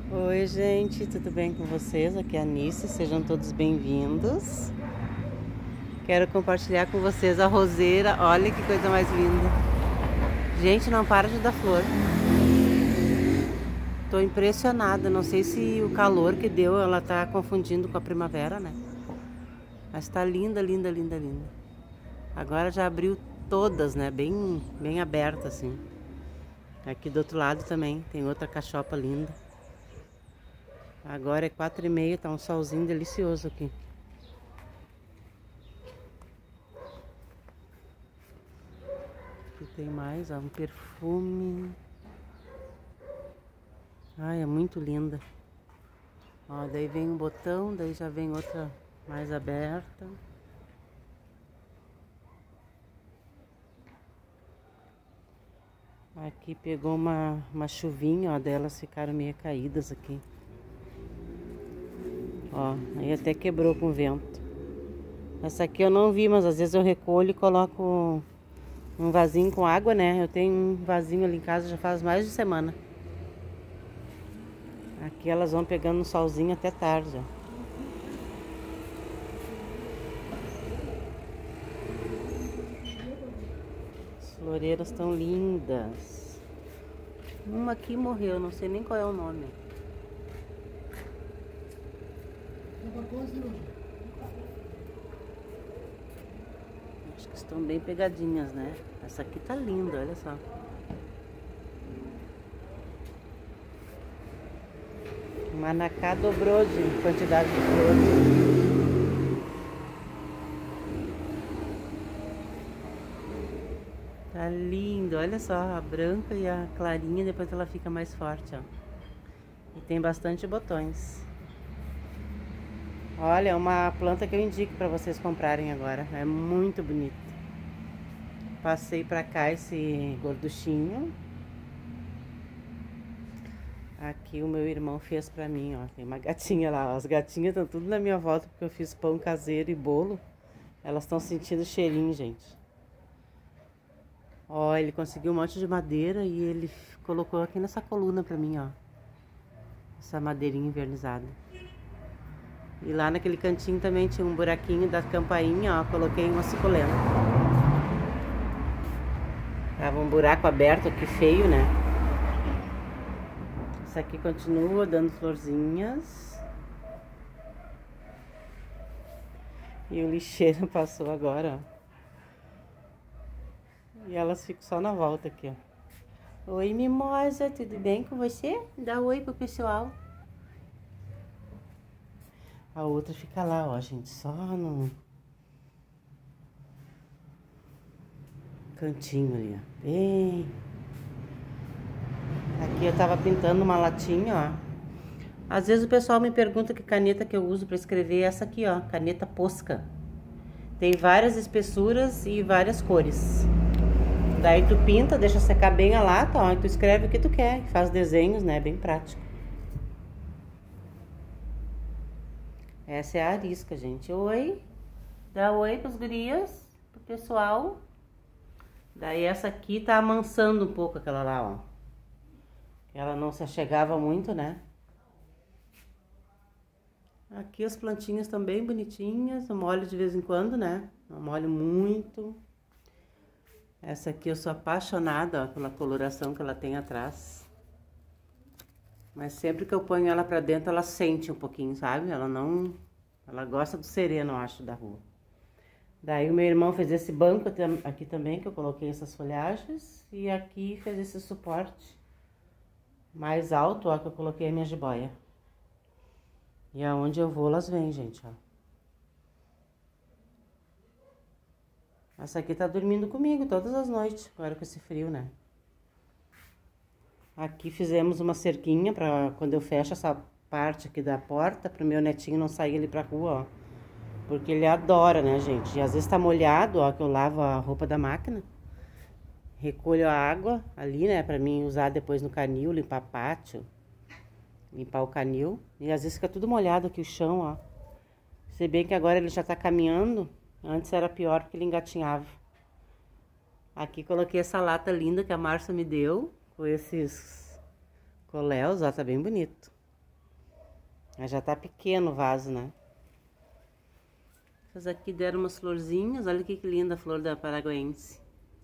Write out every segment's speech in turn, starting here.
Oi, gente, tudo bem com vocês? Aqui é a Anice, sejam todos bem-vindos. Quero compartilhar com vocês a roseira, olha que coisa mais linda. Gente, não para de dar flor. Tô impressionada, não sei se o calor que deu, ela tá confundindo com a primavera, né? Mas tá linda, linda, linda, linda. Agora já abriu todas, né? Bem aberta, assim. Aqui do outro lado também tem outra cachopa linda. Agora é 4h30, tá um solzinho delicioso aqui. Aqui tem mais, ó, um perfume. Ai, é muito linda. Ó, daí vem um botão, daí já vem outra mais aberta. Aqui pegou uma chuvinha, ó, delas ficaram meio caídas aqui. Ó, aí até quebrou com o vento. Essa aqui eu não vi, mas às vezes eu recolho e coloco um vasinho com água, né? Eu tenho um vasinho ali em casa já faz mais de semana. Aqui elas vão pegando um solzinho até tarde, ó. As floreiras estão lindas. Uma aqui morreu, não sei nem qual é o nome. Acho que estão bem pegadinhas, né? Essa aqui tá linda, olha só. O Manacá dobrou de quantidade de flores. Tá lindo, olha só, a branca e a clarinha, depois ela fica mais forte, ó. E tem bastante botões. Olha, é uma planta que eu indico para vocês comprarem agora, é muito bonita. Passei pra cá esse gorduchinho. Aqui o meu irmão fez pra mim, ó. Tem uma gatinha lá, ó. As gatinhas estão tudo na minha volta porque eu fiz pão caseiro e bolo. Elas estão sentindo cheirinho, gente. Ó, ele conseguiu um monte de madeira e ele colocou aqui nessa coluna pra mim, ó. Essa madeirinha invernizada. E lá naquele cantinho também tinha um buraquinho da campainha, ó. Coloquei uma suculenta. Tava um buraco aberto aqui feio, né? Essa aqui continua dando florzinhas. E o lixeiro passou agora, ó. E elas ficam só na volta aqui, ó. Oi, mimosa, tudo bem com você? Dá oi pro pessoal. A outra fica lá, ó, gente, só no cantinho ali, ó. Bem... Aqui eu tava pintando uma latinha, ó. Às vezes o pessoal me pergunta que caneta que eu uso pra escrever. Essa aqui, ó, caneta Posca. Tem várias espessuras e várias cores. Daí tu pinta, deixa secar bem a lata, ó, e tu escreve o que tu quer. Faz desenhos, né, bem prático. Essa é a arisca, gente. Oi. Dá oi pros gurias, pro pessoal. Daí essa aqui tá amansando um pouco aquela lá, ó. Ela não se achegava muito, né? Aqui as plantinhas estão bem bonitinhas. Eu molho de vez em quando, né? Não molho muito. Essa aqui eu sou apaixonada, ó, pela coloração que ela tem atrás. Mas sempre que eu ponho ela pra dentro, ela sente um pouquinho, sabe? Ela não... Ela gosta do sereno, eu acho, da rua. Daí o meu irmão fez esse banco aqui também, que eu coloquei essas folhagens. E aqui fez esse suporte mais alto, ó, que eu coloquei a minha jiboia. E aonde eu vou, elas vêm, gente, ó. Essa aqui tá dormindo comigo todas as noites, agora com esse frio, né? Aqui fizemos uma cerquinha pra quando eu fecho essa parte aqui da porta, pro meu netinho não sair ali pra rua, ó. Porque ele adora, né, gente? E às vezes tá molhado, ó, que eu lavo a roupa da máquina. Recolho a água ali, né, pra mim usar depois no canil, limpar pátio. Limpar o canil. E às vezes fica tudo molhado aqui o chão, ó. Se bem que agora ele já tá caminhando. Antes era pior porque ele engatinhava. Aqui coloquei essa lata linda que a Márcia me deu. Com esses coléus, ó, tá bem bonito. Mas já tá pequeno o vaso, né? Essas aqui deram umas florzinhas. Olha que linda a flor da paraguaense.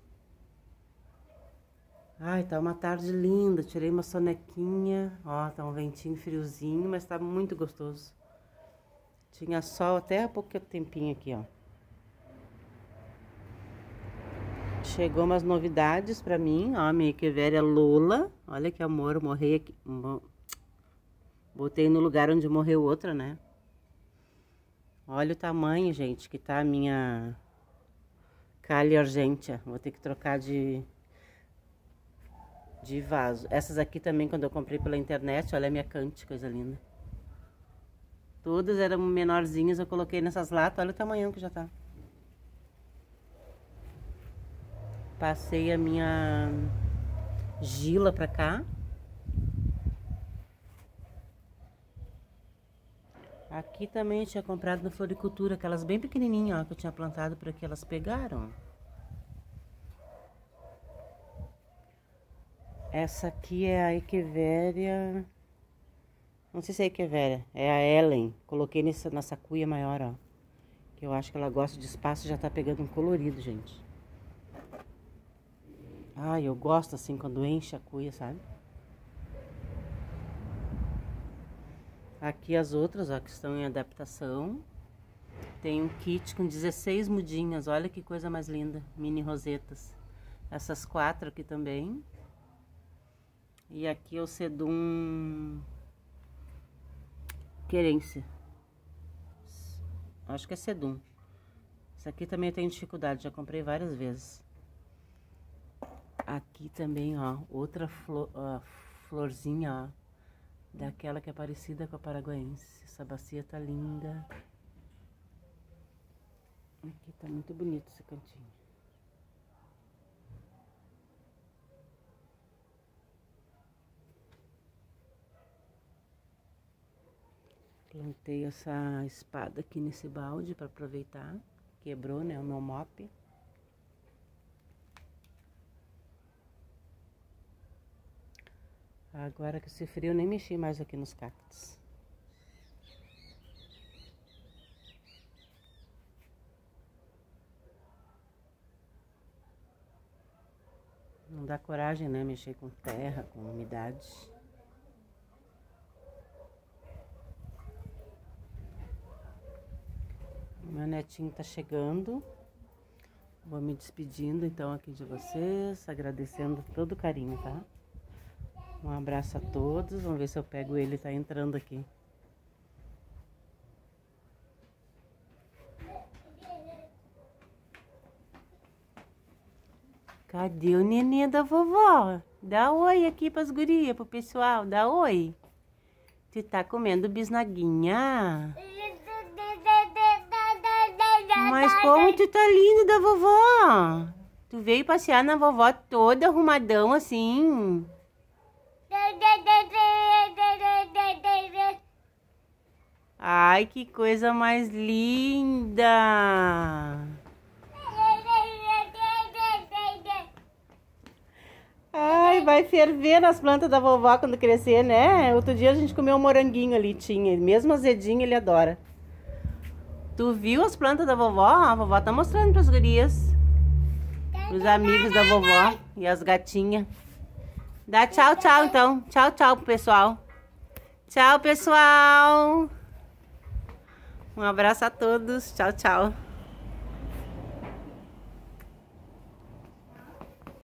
Ai, tá uma tarde linda. Tirei uma sonequinha. Ó, tá um ventinho friozinho, mas tá muito gostoso. Tinha sol até há pouco tempinho aqui, ó. Chegou umas novidades pra mim, ó, minha Echeveria Lola. Olha que amor, morri aqui. Botei no lugar onde morreu outra, né? Olha o tamanho, gente, que tá a minha Calha Argentea. Vou ter que trocar de vaso. Essas aqui também, quando eu comprei pela internet, olha a minha Cante, coisa linda. Todas eram menorzinhas, eu coloquei nessas latas, olha o tamanho que já tá. Passei a minha Gila pra cá. Aqui também eu tinha comprado na floricultura, aquelas bem pequenininhas, ó, que eu tinha plantado por aqui, elas pegaram. Essa aqui é a Echeveria, não sei se é a Echeveria, é a Ellen. Coloquei nessa cuia maior, ó, que eu acho que ela gosta de espaço, já tá pegando um colorido, gente. Ai, eu gosto assim quando enche a cuia, sabe? Aqui as outras, ó, que estão em adaptação. Tem um kit com 16 mudinhas, olha que coisa mais linda, mini rosetas. Essas 4 aqui também. E aqui é o Sedum Querência. Acho que é Sedum. Essa aqui também eu tenho dificuldade, já comprei várias vezes. Aqui também, ó, outra florzinha, ó. Daquela que é parecida com a paraguaense. Essa bacia tá linda. Aqui tá muito bonito esse cantinho. Plantei essa espada aqui nesse balde para aproveitar. Quebrou, né, o meu mop. Agora que esse frio, eu nem mexi mais aqui nos cactos. Não dá coragem, né, mexer com terra, com umidade. Meu netinho tá chegando. Vou me despedindo então aqui de vocês, agradecendo todo o carinho, tá? Um abraço a todos. Vamos ver se eu pego ele, tá entrando aqui. Cadê o nenê da vovó? Dá oi aqui pras gurias, pro pessoal. Dá oi. Tu tá comendo bisnaguinha? Mas como tu tá lindo da vovó? Tu veio passear na vovó toda arrumadão assim. Ai, que coisa mais linda! Ai, vai ferver nas plantas da vovó quando crescer, né? Outro dia a gente comeu um moranguinho ali, tinha. Mesmo azedinho, ele adora. Tu viu as plantas da vovó? A vovó tá mostrando pras gurias. Os amigos da vovó e as gatinhas. Dá tchau, tchau, então. Tchau, tchau pro pessoal. Tchau, pessoal. Um abraço a todos. Tchau, tchau.